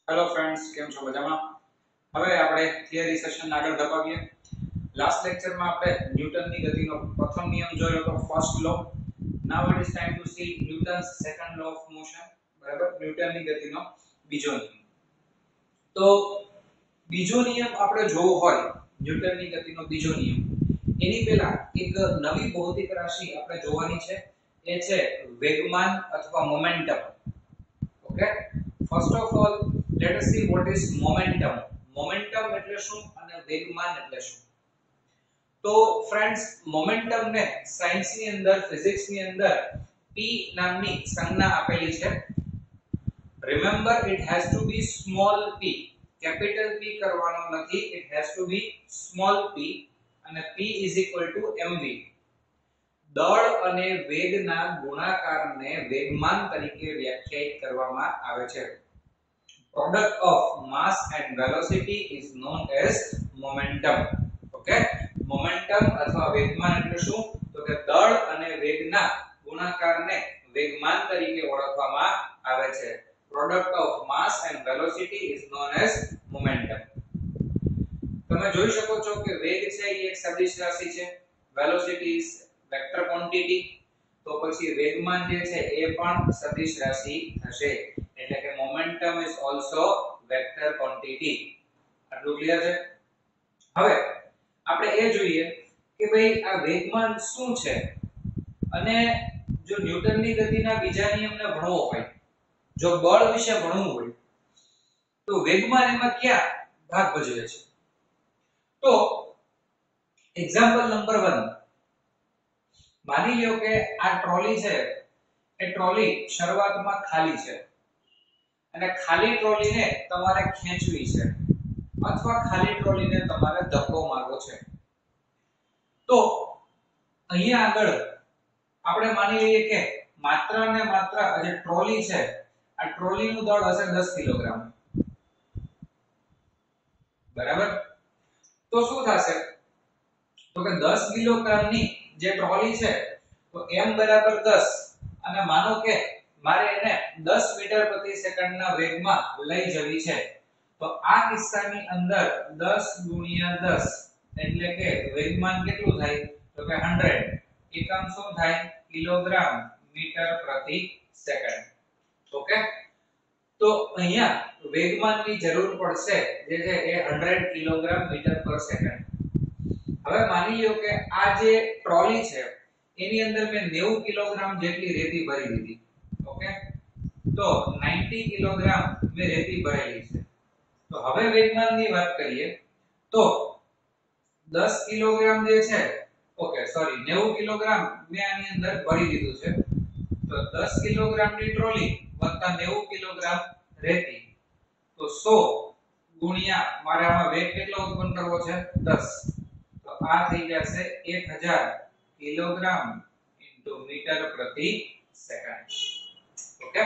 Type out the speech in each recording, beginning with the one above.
Hello friends, કેમ છો? મજામાં? હવે આપણે થિયરી સેશન આગળ ધપાવીએ. લાસ્ટ લેક્ચરમાં આપણે ન્યૂટનની ગતિનો પ્રથમ નિયમ જોયો તો first law. Now it is time to see Newton's second law of motion. બરાબર, ન્યૂટનની ગતિનો બીજો નિયમ. તો બીજો નિયમ આપણે જોવો હોય, ન્યૂટનની ગતિનો બીજો નિયમ, એની પહેલા એક નવી ભૌતિક રાશિ આપણે જોવાની છે. એ છે વેગમાન અથવા momentum. Okay, first of all let us see what is momentum. Momentum એટલે શું અને વેગમાન એટલે શું? તો ફ્રેન્ડ્સ, મોમેન્ટમ ને સાયન્સ ની અંદર, ફિઝિક્સ ની અંદર p નામની સંજ્ઞા આપેલી છે. Remember, it has to be small p. Capital p કરવાનો નથી, it has to be small p અને p is equal to mv. દળ અને વેગના ગુણાકારને વેગમાન તરીકે વ્યાખ્યાયિત કરવામાં આવે છે. Product of mass and velocity is known as momentum. Okay, momentum અથવા વેગમાન એટલે શું? તો કે દળ અને વેગના ગુણાકારને વેગમાન તરીકે ઓળખવામાં આવે છે. Product of mass and velocity is known as momentum. તમે જોઈ શકો છો કે વેગ છે એ એક સદિશ રાશિ છે, velocity is vector quantity. તો પછી વેગમાન જે છે એ પણ સદિશ રાશિ થશે, એટલે કે momentum is also vector quantity. આટલું ક્લિયર છે? હવે આપણે એ જોઈએ કે ભાઈ આ વેગમાન શું છે, અને જો ન્યૂટનની ગતિના બીજા નિયમને ભણવો હોય, જો બળ વિશે ભણવું હોય, તો વેગમાન એમાં ક્યાં ભાગ ભજવે છે? તો એક્ઝામ્પલ નંબર 1, માની લ્યો કે આ ટ્રોલી છે, એ ટ્રોલી શરૂઆતમાં ખાલી છે અને ખાલી ટ્રોલીને તમારે ખેંચવી છે અથવા ખાલી ટ્રોલીને તમારે ધક્કો મારવો છે. તો અહીંયા આગળ આપણે માની લઈએ કે માત્ર ને માત્ર જે ટ્રોલી છે, આ ટ્રોલીનું દળ હશે 10 કિલોગ્રામ. બરાબર? તો શું થશે? તો કે 10 કિલોગ્રામની જે ટ્રોલી છે, તો m બરાબર 10 અને માનો કે મારે એને 10 મીટર પ્રતિ સેકન્ડના વેગમાં લઈ જવી છે. તો આ કિસ્સાની અંદર 10 ગુણ્યા 10 એટલે કે વેગમાન કેટલું થાય? તો કે 100. એકમ શું થાય? કિલોગ્રામ મીટર પ્રતિ સેકન્ડ. ઓકે, તો અહીંયા વેગમાનની જરૂર પડશે જે છે એ 100 કિલોગ્રામ મીટર પર સેકન્ડ. હવે માની લ્યો કે આ જે ટ્રોલી છે એની અંદર મેં 90 કિલોગ્રામ જેટલી રેતી ભરી દીધી. ઓકે, તો 90 કિલોગ્રામ મેં રેતી ભરેલી છે. તો હવે વેગમાનની વાત કરીએ તો 10 કિલોગ્રામ જે છે, ઓકે સોરી 90 કિલોગ્રામ મેં આની અંદર ભરી દીધું છે. તો 10 કિલોગ્રામની ટ્રોલી વત્તા 90 કિલોગ્રામ રેતી, તો 100 ગુણ્યા મારે આમાં વેગ કેટલો ઉત્પન્ન કરવો છે? 10. તો આ થઈ જશે 1000 કિલોગ્રામ ઇન્ટુ મીટર પ્રતિ સેકન્ડ. ઓકે,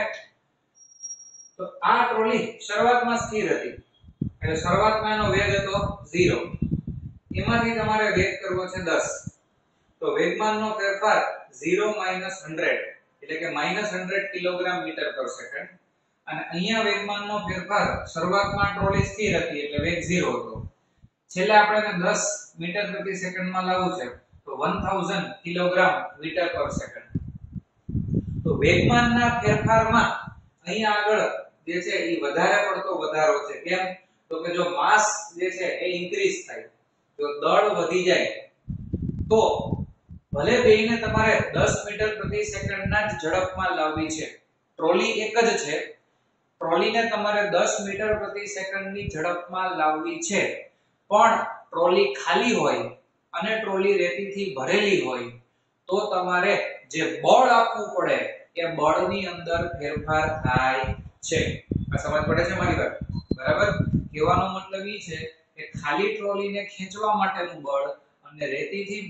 તો આ ટ્રોલી શરૂઆતમાં સ્થિર હતી, એટલે શરૂઆતમાં એનો વેગ હતો 0. એમાંથી તમારે વેગ કરવો છે 10. તો વેગમાનનો ફેરફાર 0 - 100 એટલે કે -100 કિલોગ્રામ મીટર પર સેકન્ડ. અને અહીંયા વેગમાનનો ફેરફાર, શરૂઆતમાં ટ્રોલી સ્થિર હતી એટલે વેગ 0 હતો, છેલ્લે આપણે 10 મીટર પ્રતિ સેકન્ડમાં લાવવું છે, તો 1000 કિલોગ્રામ મીટર પર સેકન્ડ. તો વેગમાનના ફેરફારમાં અહીંયા આગળ જે છે એ વધારે પડતો વધારો છે. કેમ? તો કે જો માસ જે છે એ ઇન્ક્રીઝ થાય, જો દળ વધી જાય, તો ભલે બેયને તમારે 10 મીટર પ્રતિ સેકન્ડના જ ઝડપમાં લાવવી છે, ટ્રોલી એક જ છે, ટ્રોલીને તમારે 10 મીટર પ્રતિ સેકન્ડની ઝડપમાં લાવવી છે, પણ ટ્રોલી ખાલી હોય અને ટ્રોલી રેતીથી ભરેલી હોય, તો તમારે જે બળ આપવું પડે એ બળની અંદર ફેરફાર થાય છે. આ સમજ પડે છે મારી વાત? બરાબર? કહેવાનો મતલબ એ છે કે ખાલી ટ્રોલીને ખેંચવા માટેનું બળ અને રેતીથી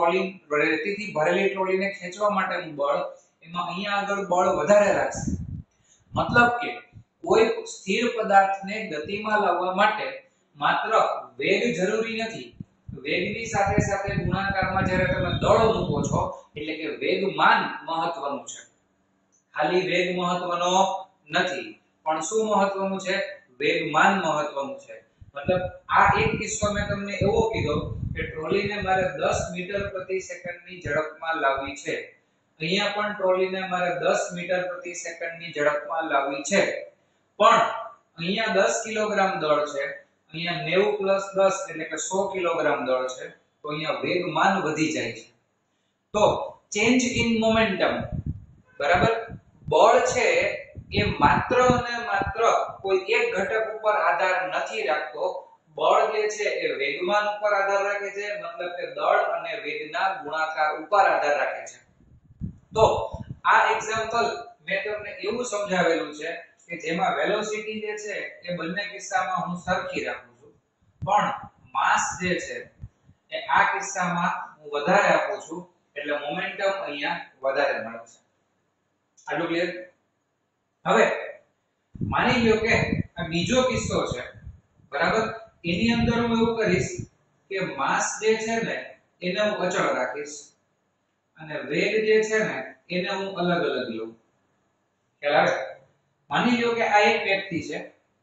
ભરેલી ટ્રોલીને ખેંચવા માટેનું બળ, એમાં અહીંયા આગળ બળ વધારે લાગશે. મતલબ કે કોઈ સ્થિર પદાર્થને ગતિમાં લાવવા માટે માત્ર વેગ જરૂરી નથી, વેગની સાથે સાથે ગુણાકારમાં જ્યારે તમે દળ મૂકો છો એટલે કે વેગમાન મહત્વનું છે. ખાલી વેગ મહત્વનો નથી, પણ શું મહત્વનું છે? વેગમાન મહત્વનું છે. મતલબ આ એક કિસ્સો મેં તમને એવો કીધો કે ટ્રોલીને મારે 10 મીટર પ્રતિ સેકન્ડની ઝડપમાં લાવવી છે. અહીંયા પણ ટ્રોલીને મારે 10 મીટર પ્રતિ સેકન્ડની ઝડપમાં લાવવી છે. પણ અહીંયા 10 કિલોગ્રામ દળ છે, અહીંયા 90 + 10 એટલે કે 100 કિલોગ્રામ દળ છે. તો અહીંયા વેગમાન વધી જાય છે. તો ચેન્જ ઇન મોમેન્ટમ, બરાબર, બળ છે એ માત્ર અને માત્ર કોઈ એક ઘટક ઉપર આધાર નથી રાખતો. બળ જે છે એ વેગમાન ઉપર આધાર રાખે છે, મતલબ કે દળ અને વેગના ગુણાકાર ઉપર આધાર રાખે છે. તો આ એક્ઝામ્પલ મેં તમને એવું સમજાવેલું છે કે જેમાં વેલોસિટી જે છે એ બંને કિસ્સામાં હું સરખી રાખું છું, પણ માસ જે છે એ આ કિસ્સામાં હું વધારે આપું છું, એટલે મોમેન્ટમ અહીંયા વધારે મળે છે. આટલું ક્લિયર? હવે માની લ્યો કે આ બીજો કિસ્સો છે, બરાબર. એની અંદર હું એવું કરીશ કે માસ જે છે ને એને હું અચળ રાખીશ અને વેગ જે છે ને એને હું અલગ અલગ લઉં. ખ્યાલ આવે? માની લ્યો કે આ એક વ્યક્તિ છે,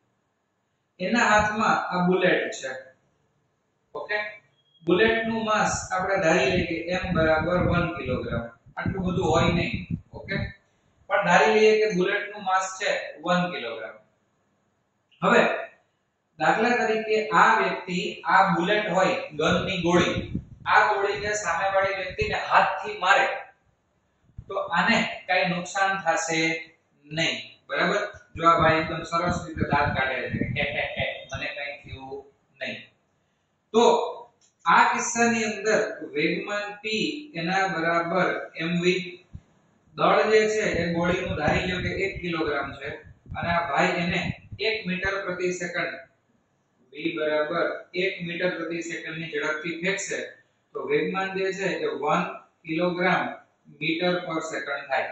એના હાથમાં આ બુલેટ છે. ઓકે, બુલેટનું માસ આપણે ધારી લઈએ કે m = 1 કિલોગ્રામ. આટલું બધું હોય નહીં. ઓકે, પણ ધારી લઈએ કે બુલેટનું માસ છે 1 કિલોગ્રામ. હવે દાખલા તરીકે આ વ્યક્તિ આ બુલેટ હોય ગનની ગોળી, આ ગોળીને સામેવાળી વ્યક્તિને હાથથી મારે તો આને કઈ નુકસાન થશે નહીં, બરાબર. જો આ ભાઈ એકદમ સરસ રીતે દાંત કાઢે છે, મને કઈ થયું નહીં. તો આ કિસ્સાની અંદર વેગમાન p એના બરાબર mv, દળ જે છે એ ગોળીનું ધારી લ્યો કે 1 કિલોગ્રામ છે અને આ ભાઈ એને 1 મીટર પ્રતિ સેકન્ડ v બરાબર 1 મીટર પ્રતિ સેકન્ડની ઝડપથી ફેંકશે તો વેગમાન જે છે એ 1 કિલોગ્રામ મીટર પર સેકન્ડ થાય.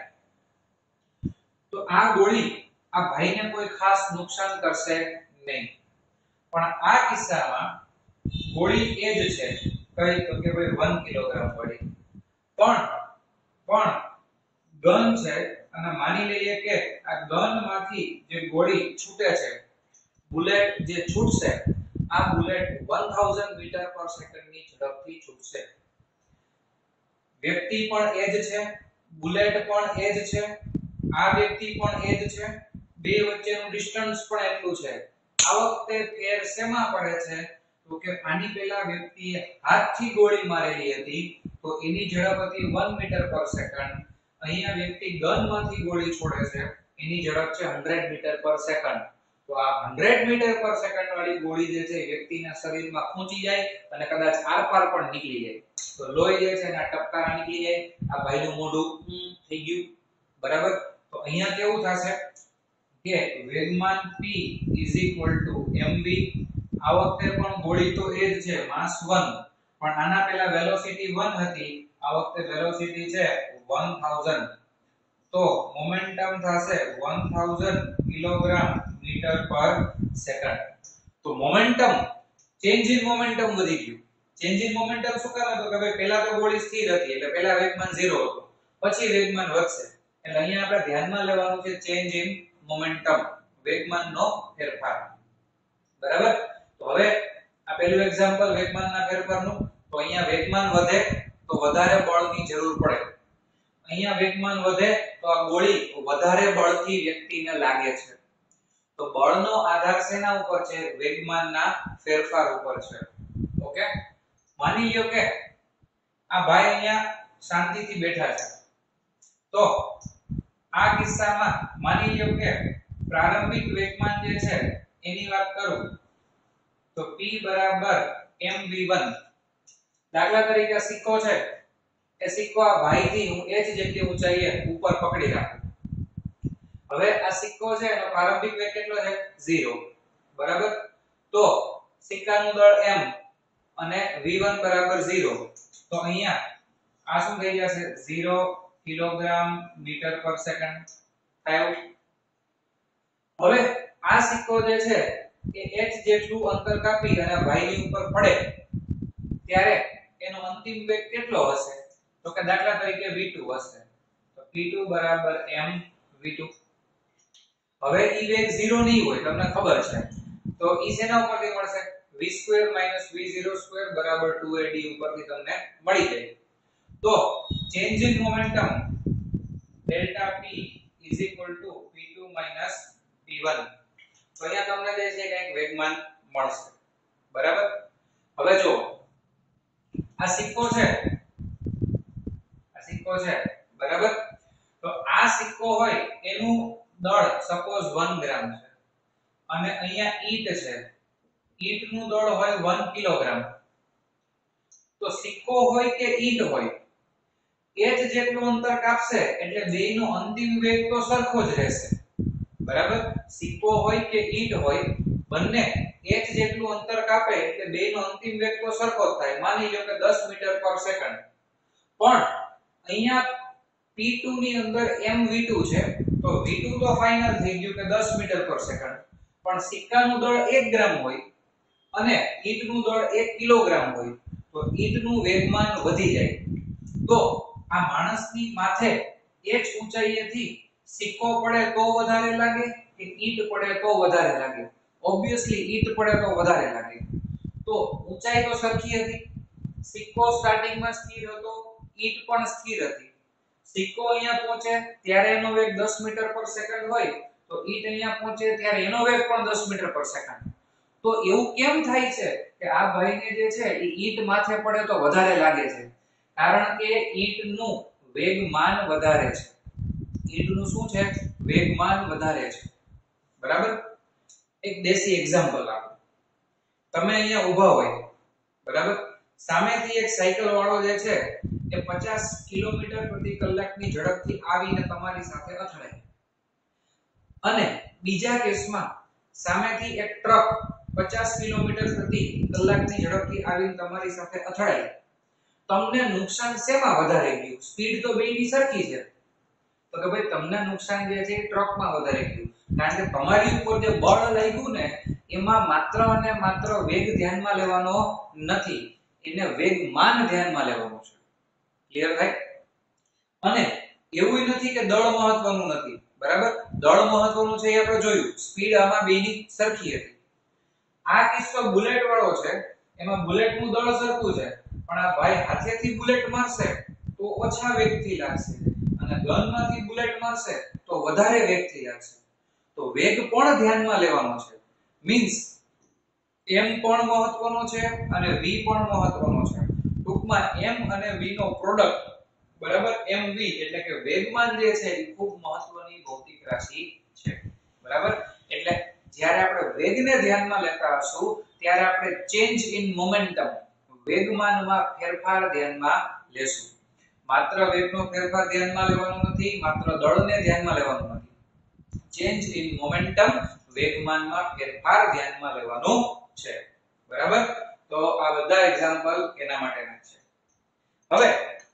તો આ ગોળી આ ભાઈને કોઈ ખાસ નુકસાન કરશે નહીં. પણ આ કિસ્સામાં ગોળી એ જ છે, કઈ તો કે ભાઈ 1 કિલોગ્રામ ગોળી, પણ ગન છે અને માની લઈએ કે આ ગનમાંથી જે ગોળી છૂટે છે, બુલેટ જે છૂટશે, આ બુલેટ 1000 મીટર પર સેકન્ડની ઝડપથી છૂટશે. વ્યક્તિ પણ એ જ છે, બુલેટ પણ એ જ છે, આ વ્યક્તિ પણ એ જ છે, બે વચ્ચેનું ડિસ્ટન્સ પણ એટલું છે. આ વખતે ફેર શેમાં પડે છે તો કે આની પહેલા વ્યક્તિએ હાથથી ગોળી મારેલી હતી તો એની ઝડપ હતી 1 મીટર પર સેકન્ડ. અહીંયા વ્યક્તિ ગનમાંથી ગોળી છોડે છે, એની ઝડપ છે 100 મીટર પર સેકન્ડ. તો આ 100 મીટર પર સેકન્ડ વાળી ગોળી જે છે વ્યક્તિના શરીરમાં ખૂંચી જાય અને કદાચ આરપાર પણ નીકળી જાય. તો લોહી જે છે એના ટપકારા નીકળી જાય, આ ભાઈનું મોઢું થઈ ગયું, બરાબર. તો અહીંયા કેવું થશે કે વેગમાન p mv, આ વખતે પણ ગોળી તો એ જ છે, માસ 1, પણ આના પહેલા વેલોસિટી 1 હતી, આ વખતે વેલોસિટી છે 1000. તો મોમેન્ટમ થશે 1000 કિલોગ્રામ મીટર પર સેકન્ડ. તો મોમેન્ટમ, ચેન્જ ઇન મોમેન્ટમ વધી ગયું. ચેન્જ ઇન મોમેન્ટમ શું કામ હતું કે ભાઈ પહેલા તો ગોળી સ્થિર હતી એટલે પહેલા વેગમાન 0 હતું, પછી વેગમાન વધશે. એટલે અહીંયા આપણે ધ્યાનમાં લેવાનું છે ચેન્જ ઇન મોમેન્ટમ, વેગમાનનો ફેરફાર, બરાબર. તો હવે આ પહેલું એક્ઝામ્પલ વેગમાનના ફેરફારનું. તો અહીંયા વેગમાન વધે તો વધારે બળની જરૂર પડે, અહીંયા વેગમાન વધે તો આ ગોળી વધારે બળથી વ્યક્તિને લાગે છે. તો બળનો આધાર શેના ઉપર છે? વેગમાનના ફેરફાર ઉપર છે. ઓકે, માની લ્યો કે આ ભાઈ અહીંયા શાંતિથી બેઠા છે. તો આ કિસ્સામાં માની લ્યો કે પ્રારંભિક વેગમાન જે છે એની વાત કરું તો p બરાબર mv1. દાખલા તરીકે સિક્કો છે, એ સિક્કો આ ભાઈથી હું એ જ જગ્યાએ ઊંચાઈએ ઉપર પકડી રાખું. હવે આ સિક્કો છે એનો પ્રારંભિક વેગ કેટલો છે? 0, બરાબર. તો સિક્કાનું દળ m અને v1 બરાબર 0. તો અહીંયા આ શું થઈ જશે? 0 કિલોગ્રામ મીટર પર સેકન્ડ થાય. હવે આ સિક્કો જે છે એ h જેટલું અંતર કાપી અને ભાઈની ઉપર પડે ત્યારે એનો અંતિમ વેગ કેટલો હશે? તો કે દાખલા તરીકે v2 હશે. તો p2 બરાબર m v2. હવે ઈ વેગ 0 નહીં હોય તમને ખબર છે તો ઈ શેના ઉપરથી મળશે v² - v02 બરાબર 2ad ઉપરથી તમને મળી જાય તો change in momentum delta p v2 - v1 તો અહીંયા તમને જે છે કંઈક વેગમાન મળશે બરાબર હવે જો આ સિક્કો છે બરાબર તો આ સિક્કો હોય એનું દળ સપોઝ 1 ગ્રામ છે અને અહીંયા ઈંટ છે ઈંટનું દળ હોય 1 કિલોગ્રામ તો સિક્કો હોય કે ઈંટ હોય એ જ જેટલું અંતર કાપશે એટલે બેયનો અંતિમ વેગ તો સરખો જ રહેશે બરાબર સિક્કો હોય કે ઈંટ હોય બંને એ જ જેટલું અંતર કાપે એટલે બેયનો અંતિમ વેગ તો સરખો જ થાય માની લો કે 10 મીટર પર સેકન્ડ પણ અહીંયા p2 ની અંદર mv2 છે તો v2 તો ફાઇનલ થઈ ગયું કે 10 મીટર પર સેકન્ડ પણ સિક્કાનું દળ 1 ગ્રામ હોય અને ઈંટનું દળ 1 કિલોગ્રામ હોય તો ઈંટનું વેગમાન વધી જાય તો આ માણસની માથે એ જ ઊંચાઈએથી સિક્કો પડે તો વધારે લાગે કે ઈંટ પડે તો વધારે લાગે ઓબ્વિયસલી ઈંટ પડે તો વધારે લાગે તો ઊંચાઈ તો સરખી હતી સિક્કો સ્ટાર્ટિંગમાં સ્થિર હતો ઈંટ પણ સ્થિર હતી સિક્કો અહીંયા પહોંચે ત્યારે એનો વેગ 10 મીટર પર સેકન્ડ હોય તો ઈંટ અહીંયા પહોંચે ત્યારે એનો વેગ પણ 10 મીટર પર સેકન્ડ તો એવું કેમ થાય છે કે આ ભાઈને જે છે એ ઈંટ માથે પડે તો વધારે લાગે છે કારણ કે ઈંટનું વેગમાન વધારે છે ઈંટનું શું છે વેગમાન વધારે છે બરાબર એક દેશી એક્ઝામ્પલ આપો તમે અહીંયા ઊભા હોય બરાબર સામેથી એક સાયકલ વાળો જે છે એ 50 કિલોમીટર પ્રતિ કલાકની ઝડપથી આવીને તમારી સાથે અથડાય અને બીજા કેસમાં સામેથી એક ટ્રક 50 કિલોમીટર પ્રતિ કલાકની ઝડપથી આવીને તમારી સાથે અથડાય તમને નુકસાન શેમાં વધારે ગયું સ્પીડ તો બેયની સરખી છે તો કે ભાઈ તમને નુકસાન જે છે ટ્રકમાં વધારે ગયું કારણ કે તમારી ઉપર જે બળ લાગ્યું ને એમાં માત્ર અને માત્ર વેગ ધ્યાનમાં લેવાનો નથી એને વેગમાન ધ્યાનમાં લેવાનું છે ક્લિયર થાય અને એવું નથી કે દળ મહત્વનું નથી બરાબર દળ મહત્વનું છે એ આપણે જોયું સ્પીડ આમાં બેયની સરખી હતી આ કિસ્સો બુલેટ વાળો છે એમાં બુલેટનું દળ સરખું છે પણ આ ભાઈ હાથેથી બુલેટ મારશે તો ઓછા વેગથી લાગશે અને ગનમાંથી બુલેટ મારશે તો વધારે વેગથી લાગશે તો વેગ પણ ધ્યાનમાં લેવાનો છે મીન્સ m પણ મહત્વનો છે અને v પણ મહત્વનો છે ટૂંકમાં m અને v નો પ્રોડક્ટ બરાબર mv એટલે કે વેગમાન જે છે એ ખૂબ મહત્વની ભૌતિક રાશિ છે બરાબર એટલે જ્યારે આપણે વેગને ધ્યાનમાં લેતા હશું ત્યારે આપણે ચેન્જ ઇન મોમેન્ટમ વેગમાનમાં ફેરફાર ધ્યાનમાં લેશું માત્ર વેગનો ફેરફાર ધ્યાનમાં લેવાનો નથી માત્ર દળને ધ્યાનમાં લેવાનું નથી ચેન્જ ઇન મોમેન્ટમ વેગમાનમાં ફેરફાર ધ્યાનમાં લેવાનું છે બરાબર તો આ બધા એક્ઝામ્પલ એના માટેના છે હવે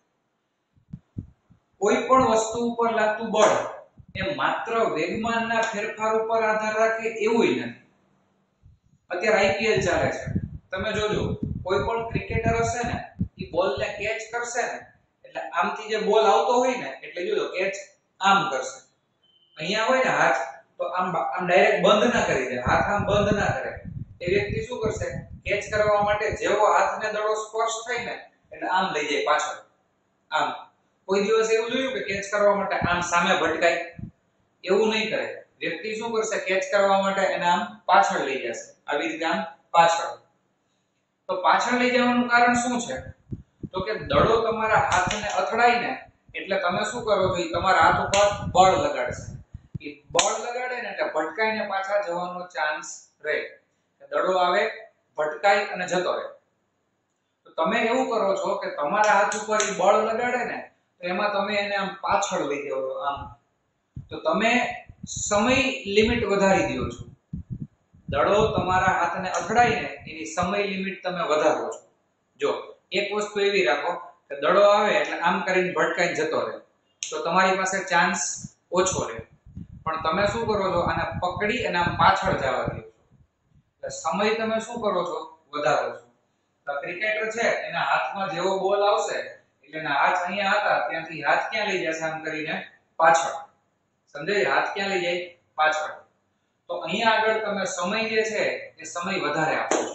કોઈ પણ વસ્તુ ઉપર લાગતું બળ એ માત્ર વેગમાનના ફેરફાર ઉપર આધાર રાખે એવું નથી અત્યારે આઈપીએલ ચાલે છે તમે જોજો કોઈ પણ ક્રિકેટર હશે ને એ બોલને કેચ કરશે ને એટલે આમથી જે બોલ આવતો હોય ને એટલે જોજો કેચ આમ કરશે અહીંયા હોય ને હાથ તો આમ ડાયરેક્ટ બંધ ના કરી દે હાથ આમ બંધ ના કરે એ વ્યક્તિ શું કરશે કેચ કરવા માટે જેવો હાથને દડો સ્પર્શ થાય ને એટલે આમ લઈ જાય પાછળ આમ કોઈ દિવસ એવું જોયું કે કેચ કરવા માટે આમ સામે ભટકાય એવું નહીં કરે વ્યક્તિ શું કરશે કેચ કરવા માટે એને આમ પાછળ લઈ જશે આવી રીતે આમ પાછળ તો પાછળ લઈ જવાનું કારણ શું છે તો કે દડો તમારા હાથને અથડાય ને એટલે તમે શું કરો છો તમારા હાથ ઉપર બળ લગાડશે એ બળ લગાડે ને એટલે ભટકાઈને પાછા જવાનો ચાન્સ રહે દડો આવે ભટકાય અને જતો રહે તો તમે એવું કરો છો કે તમારા હાથ ઉપર એ બળ લગાડે ને તો એમાં તમે એને આમ પાછળ લઈ જાવ છો આમ તો તમે સમય લિમિટ વધારી દો છો દડો તમારા હાથને અથડાય ને એની સમય લિમિટ તમે વધારો છો જો એક વસ્તુ એવી રાખો કે દડો આવે એટલે આમ કરીને ભટકાઈને જતો રહે તો તમારી પાસે ચાન્સ ઓછો રહે પણ તમે શું કરો છો આને પકડી અને આમ પાછળ જવા દો છો એટલે સમય તમે શું કરો છો વધારો છો તો ક્રિકેટર છે એના હાથમાં જેવો બોલ આવશે એટલે એના હાથ અહીંયા હતા ત્યાંથી હાથ ક્યાં લઈ જશે આમ કરીને પાછળ સમજાય હાથ ક્યાં લઈ જાય પાછળ. તો અહીંયા આગળ તમે સમય જે છે એ સમય વધારે આપો છો.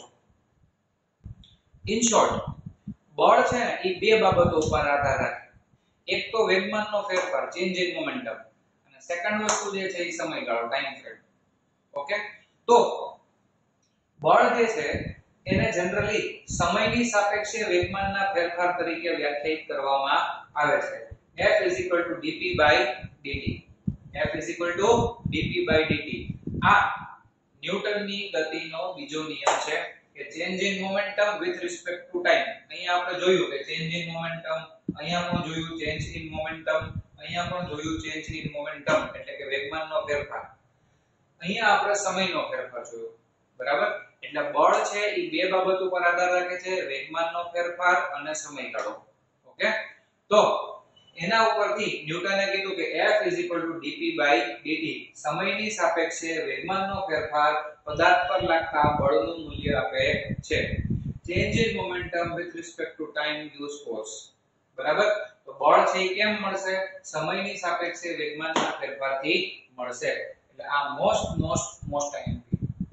ઇન શોર્ટ બળ છે ને એ બે બાબતો ઉપર આધાર રાખે. એક તો વેગમાનનો ફેરફાર ચેન્જ ઇન મોમેન્ટમ અને સેકન્ડ વસ્તુ જે છે એ સમયગાળો ટાઈમ ફ્રેમ. ઓકે, તો બળ જે છે એને જનરલી સમયની સાપેક્ષે વેગમાનના ફેરફાર તરીકે વ્યાખ્યાયિત કરવામાં આવે છે. F dp/dt. F dp/dt. આ ન્યૂટનની ગતિનો બીજો નિયમ છે કે change in momentum with respect to time. અહીંયા આપણે જોયું કે ચેન્જ ઇન મોમેન્ટમ, અહીંયા પણ જોયું ચેન્જ ઇન મોમેન્ટમ, અહીંયા પણ જોયું ચેન્જ ઇન મોમેન્ટમ એટલે કે વેગમાનનો ફેરફાર. અહીંયા આપણે સમયનો ફેરફાર જોયો. બરાબર? એટલે બળ છે એ બે બાબત ઉપર આધાર રાખે છે, વેગમાનનો ફેરફાર અને સમયગાળો. ઓકે, તો એના ઉપરથી ન્યૂટને કીધું કે F dp/dt સમયની સાપેક્ષે વેગમાનનો ફેરફાર પદાર્થ પર લાગતા બળનું મૂલ્ય આપે છે. Change in momentum with respect to time gives force. બરાબર? તો બળ છે એ કેમ મળશે? સમયની સાપેક્ષે વેગમાનના ફેરફારથી મળશે. એટલે આ મોસ્ટ IMP.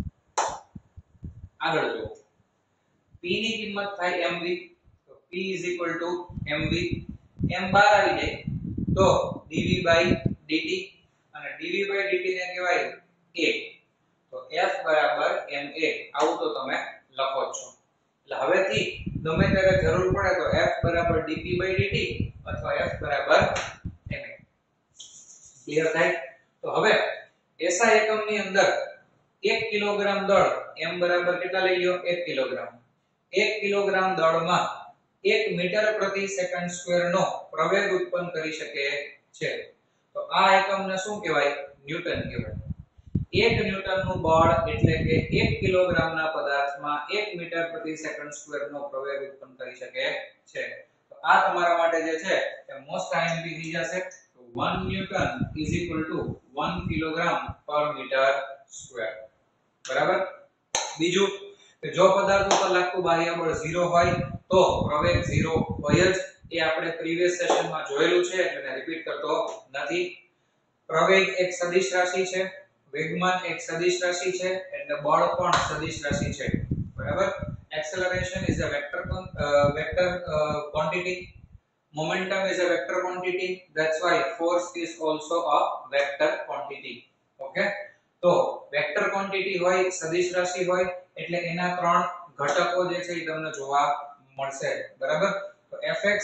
આગળ જો p ની કિંમત થાય mv, તો p mv. m બહાર આવી જાય તો dv/dt અને dv/dt ને કહેવાય a. તો F બરાબર ma. આવું તો તમે લખો છો. એટલે હવેથી ગમે ત્યારે જરૂર પડે તો F બરાબર dp/dt અથવા F બરાબર ma. ક્લિયર થાય? તો હવે SI એકમની અંદર 1 કિલોગ્રામ દળ m બરાબર કેટલા લઈ લ્યો? 1 કિલોગ્રામ. 1 કિલોગ્રામ દળમાં 1 મીટર પ્રતિ સેકન્ડ સ્ક્વેર નો પ્રવેગ ઉત્પન્ન કરી શકે છે. તો આ એકમને શું કહેવાય? ન્યૂટન કહેવાય. 1 ન્યૂટનનું બળ એટલે કે 1 કિલોગ્રામના પદાર્થમાં 1 મીટર પ્રતિ સેકન્ડ સ્ક્વેર નો પ્રવેગ ઉત્પન્ન કરી શકે છે. તો આ તમારા માટે જે છે એ મોસ્ટ IMP થઈ જશે. 1 Newton = 1 kilogram per metre square. બરાબર? બીજું કે જો પદાર્થ ઉપર લાગતું બાહ્ય બળ 0 હોય તો પ્રવેગ 0 હોય જ. એ આપણે પ્રીવિયસ સેશનમાં જોયેલું છે એટલે રિપીટ કરતો નથી. પ્રવેગ એક સદિશ રાશિ છે, વેગમાન એક સદિશ રાશિ છે, એટલે બળ પણ સદિશ રાશિ છે. બરાબર? Acceleration is a vector quantity. Momentum is a vector quantity. That's why force is also a vector quantity. Okay? તો વેક્ટર ક્વોન્ટિટી હોય, સદિશ રાશિ હોય એટલે એના ત્રણ ઘટકો જે છે એ તમને જોવા મળશે. બરાબર? તો Fx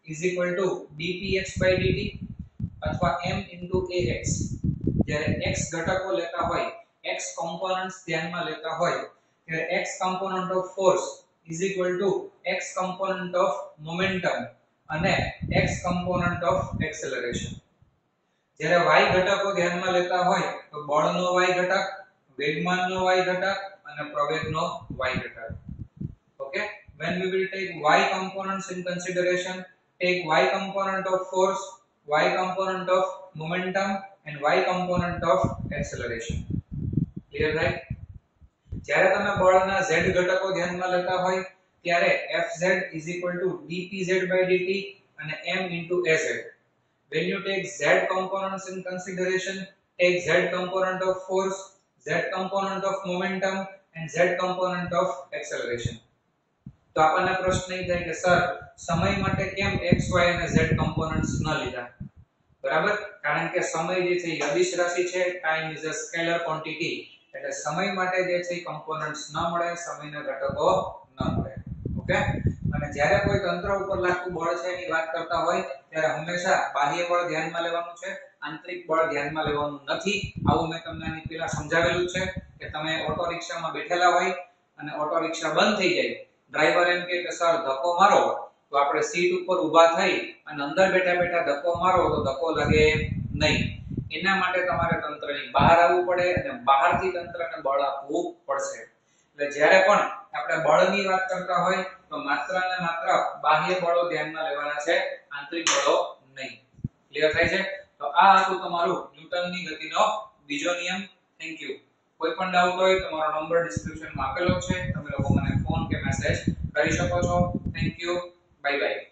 dpx/dt અથવા m * ax. જ્યારે x ઘટકો લેતા હોય, x કોમ્પોનન્ટ્સ ધ્યાનમાં લેતા હોય ત્યારે x component of force x component of momentum અને x કોમ્પોનન્ટ ઓફ એક્સેલરેશન. જ્યારે y ઘટકો ધ્યાનમાં લેતા હોય તો બળનો y ઘટક, વેગમાનનો y ઘટક અને પ્રવેગનો y ઘટક. Okay, when we will take y components in consideration, take y component of force, y component of momentum and y component of acceleration. Clear, right? જ્યારે તમે બળના z ઘટકો ધ્યાનમાં લેતા હોય ત્યારે Fz dpz/dt અને m * az. When you take z components in consideration, take z component of force, z component of momentum and z component of acceleration. તો આપણને પ્રશ્ન એ થાય કે સર સમય માટે કેમ x y અને z components ન લીધા? બરાબર? કારણ કે સમય જે છે એ અદિશ રાશિ છે, time is a scalar quantity. એટલે સમય માટે જે છે components ન મળે, સમયના ઘટકો ન મળે. ઓકે? અને જ્યારે કોઈ તંત્ર ઉપર લાગતું બળ છે એની વાત કરતા હોય ત્યારે હંમેશા બાહ્ય બળ ધ્યાનમાં લેવાનું છે, આંતરિક બળ ધ્યાનમાં લેવાનું નથી. આવું મેં તમને આની પહેલા સમજાવેલું છે કે તમે ઓટો રિક્ષામાં બેઠેલા હોય અને ઓટો રિક્ષા બંધ થઈ જાય, ડ્રાઈવર એમ કહે કે સર ધક્કો મારો, તો આપણે સીટ ઉપર ઊભા થઈ અને અંદર બેઠા ધક્કો મારો તો ધક્કો લાગે નહીં. એના માટે તમારે તંત્રની બહાર આવવું પડે અને બહારથી તંત્રને બળ આપવું પડશે. એટલે જ્યારે પણ આપણે બળની વાત કરતા હોય તો માત્ર ને માત્ર બાહ્ય બળો ધ્યાનમાં લેવાના છે, આંતરિક બળો નહીં. ક્લિયર થાય છે? તો આ હતું તમારું ન્યૂટનની ગતિનો બીજો નિયમ. Thank you. કોઈ પણ ડાઉટ હોય તમારો નંબર ડિસ્ક્રિપ્શનમાં આપેલો છે, તમે લોકો મને ફોન કે મેસેજ કરી શકો છો. Thank you. Bye by.